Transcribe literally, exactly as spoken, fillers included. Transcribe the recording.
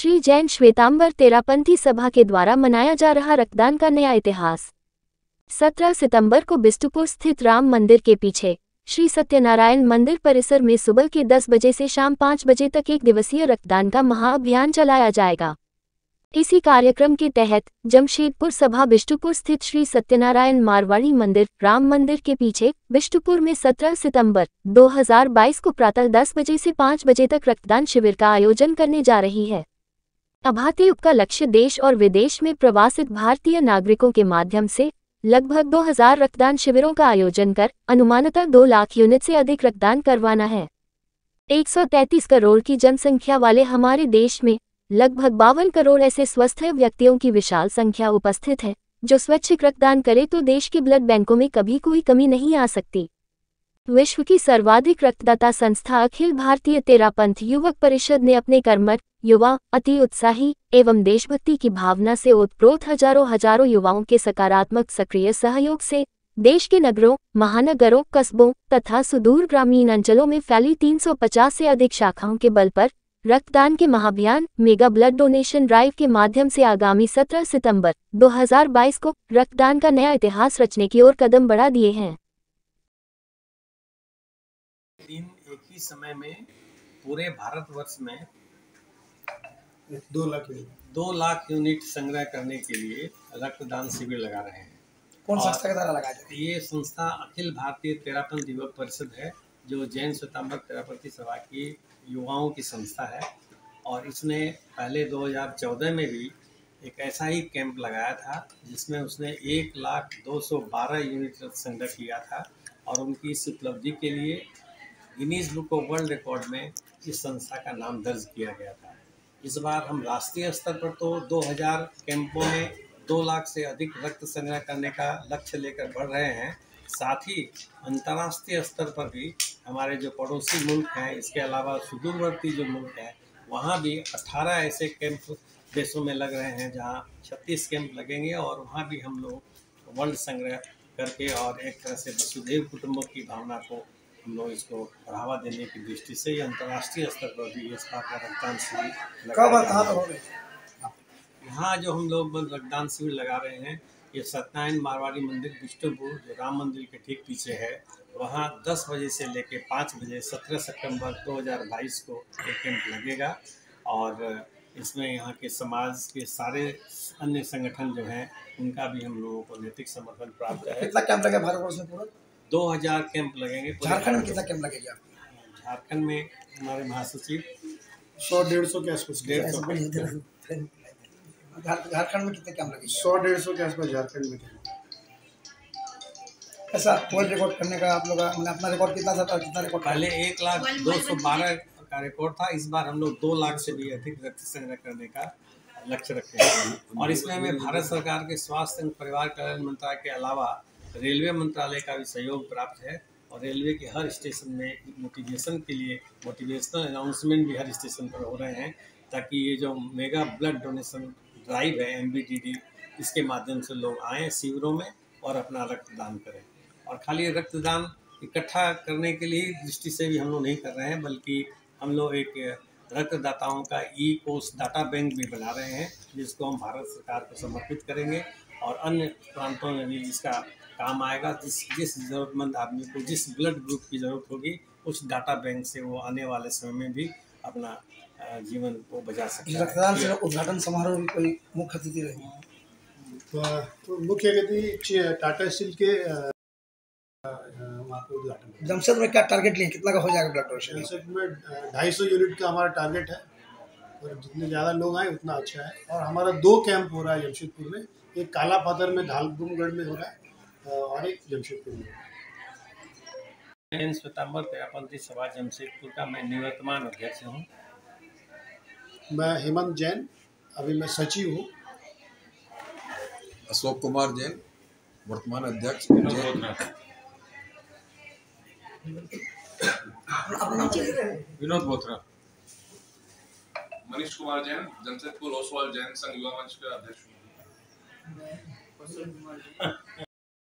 श्री जैन श्वेतांबर तेरापंथी सभा के द्वारा मनाया जा रहा रक्तदान का नया इतिहास। सत्रह सितंबर को बिष्टुपुर स्थित राम मंदिर के पीछे श्री सत्यनारायण मंदिर परिसर में सुबह के दस बजे से शाम पाँच बजे तक एक दिवसीय रक्तदान का महाअभियान चलाया जाएगा। इसी कार्यक्रम के तहत जमशेदपुर सभा बिष्टुपुर स्थित श्री सत्यनारायण मारवाड़ी मंदिर राम मंदिर के पीछे बिष्टुपुर में सत्रह सितंबर दो हज़ार बाईस को प्रातः दस बजे से पाँच बजे तक रक्तदान शिविर का आयोजन करने जा रही है। अभाती उप का लक्ष्य देश और विदेश में प्रवासित भारतीय नागरिकों के माध्यम से लगभग दो हज़ार रक्तदान शिविरों का आयोजन कर अनुमानतः दो लाख यूनिट से अधिक रक्तदान करवाना है। एक सौ तैंतीस करोड़ की जनसंख्या वाले हमारे देश में लगभग बावन करोड़ ऐसे स्वस्थ व्यक्तियों की विशाल संख्या उपस्थित है जो स्वैच्छिक रक्तदान करे तो देश के ब्लड बैंकों में कभी कोई कमी नहीं आ सकती। विश्व की सर्वाधिक रक्तदाता संस्था अखिल भारतीय तेरापंथ युवक परिषद ने अपने कर्मठ, युवा, अति उत्साही एवं देशभक्ति की भावना से ओतप्रोत हजारों हजारों युवाओं के सकारात्मक सक्रिय सहयोग से देश के नगरों, महानगरों, कस्बों तथा सुदूर ग्रामीण अंचलों में फैली तीन सौ पचास से अधिक शाखाओं के बल पर रक्तदान के महाअभियान मेगा ब्लड डोनेशन ड्राइव के माध्यम से आगामी सत्रह सितंबर दो हज़ार बाईस को रक्तदान का नया इतिहास रचने की ओर कदम बढ़ा दिए हैं। दिन एक ही समय में पूरे भारतवर्ष में दो लाख दो लाख यूनिट संग्रह करने के लिए रक्तदान शिविर लगा रहे हैं। कौन संस्था के द्वारा लगाया जाता है? ये संस्था अखिल भारतीय तेरापंथ युवक परिषद है, जो जैन श्वेतांबर तेरापंथी सभा की युवाओं की संस्था है। और इसने पहले दो हज़ार चौदह में भी एक ऐसा ही कैंप लगाया था जिसमें उसने एक लाख दो सौ बारह यूनिट रक्त संग्रह किया था और उनकी इस उपलब्धि के लिए Guinness book of world record में इस संस्था का नाम दर्ज किया गया था। इस बार हम राष्ट्रीय स्तर पर तो दो हज़ार कैंपों में दो लाख से अधिक रक्त संग्रह करने का लक्ष्य लेकर बढ़ रहे हैं। साथ ही अंतर्राष्ट्रीय स्तर पर भी हमारे जो पड़ोसी मुल्क हैं, इसके अलावा सुदूरवर्ती जो मुल्क हैं, वहाँ भी अठारह ऐसे कैंप देशों में लग रहे हैं जहाँ छत्तीस कैंप लगेंगे और वहाँ भी हम लोग वर्ल्ड संग्रह करके और एक तरह से वसुधैव कुटुंबकम की भावना को हम लोग इसको बढ़ावा देने की दृष्टि से ये अंतर्राष्ट्रीय स्तर पर भी इस बात का रक्तदान शिविर यहाँ जो हम लोग रक्तदान शिविर लगा रहे हैं, ये सत्यनारायण मारवाड़ी मंदिर बिष्टुपुर जो राम मंदिर के ठीक पीछे है, वहाँ दस बजे से लेकर पाँच बजे सत्रह सितंबर दो हज़ार बाईस को एक कैंप लगेगा। और इसमें यहाँ के समाज के सारे अन्य संगठन जो हैं उनका भी हम लोगों को नैतिक समर्थन प्राप्त है। कितना कैंप लगेगा भारतवर्ष में? पूरा दो हज़ार कैंप लगेंगे। झारखंड में कितना कैंप लगेगा? झारखंड में हमारे महासचिव सौ डेढ़ सौ के आसपास डेढ़ सौ झारखंड में कितने कैंप लगेंगे? सौ डेढ़ सौ के आसपास झारखंड में। ऐसा वर्ल्ड रिकॉर्ड करने का आप लोग मैंने अपना रिकॉर्ड कितना था और कितना रिकॉर्ड? पहले एक लाख दो सौ बारह का रिकॉर्ड था। इस बार हम लोग दो लाख से भी अधिक रक्त संग्रह करने का लक्ष्य रखे हैं। और इसमें हमें भारत सरकार के स्वास्थ्य एवं परिवार कल्याण मंत्रालय के अलावा रेलवे मंत्रालय का भी सहयोग प्राप्त है। और रेलवे के हर स्टेशन में मोटिवेशन के लिए मोटिवेशनल अनाउंसमेंट भी हर स्टेशन पर हो रहे हैं, ताकि ये जो मेगा ब्लड डोनेशन ड्राइव है एम बी डी डी, इसके माध्यम से लोग आएँ शिविरों में और अपना रक्तदान करें। और खाली रक्तदान इकट्ठा करने के लिए दृष्टि से भी हम लोग नहीं कर रहे हैं, बल्कि हम लोग एक रक्तदाताओं का ई कोष डाटा बैंक भी बना रहे हैं, जिसको हम भारत सरकार को समर्पित करेंगे और अन्य प्रांतों में भी इसका काम आएगा। जिस जिस ज़रूरतमंद आदमी को जिस ब्लड ग्रुप की ज़रूरत होगी, उस डाटा बैंक से वो आने वाले समय में भी अपना जीवन को बचा सकते हैं। रक्तदान से उद्घाटन समारोह भी कोई मुख्य अतिथि रहेंगे? तो मुख्य अतिथि टाटा स्टील के वहाँ पे उद्घाटन। जमशेदपुर में क्या टारगेट लिए, कितना का हो जाएगा ब्लड डोनेशन? जमशेदपुर में ढाई सौ यूनिट का हमारा टारगेट है और जितने ज़्यादा लोग आए उतना अच्छा है। और हमारा दो कैंप हो रहा है जमशेदपुर में, एक काला पाथर में धालगुमगढ़ में हो रहा है और एक जमशेदपुर में। जैन श्वेतांबर तेरापंथी सभा जमशेदपुर का मैं निवर्तमान अध्यक्ष हूँ। मैं हेमंत जैन, अभी मैं सचिव हूँ। अशोक कुमार जैन, वर्तमान अध्यक्ष। विनोद बोथरा। मनीष कुमार जैन, जमशेदपुर ओसवाल जैन संघ युवा मंच का अध्यक्ष हूँ।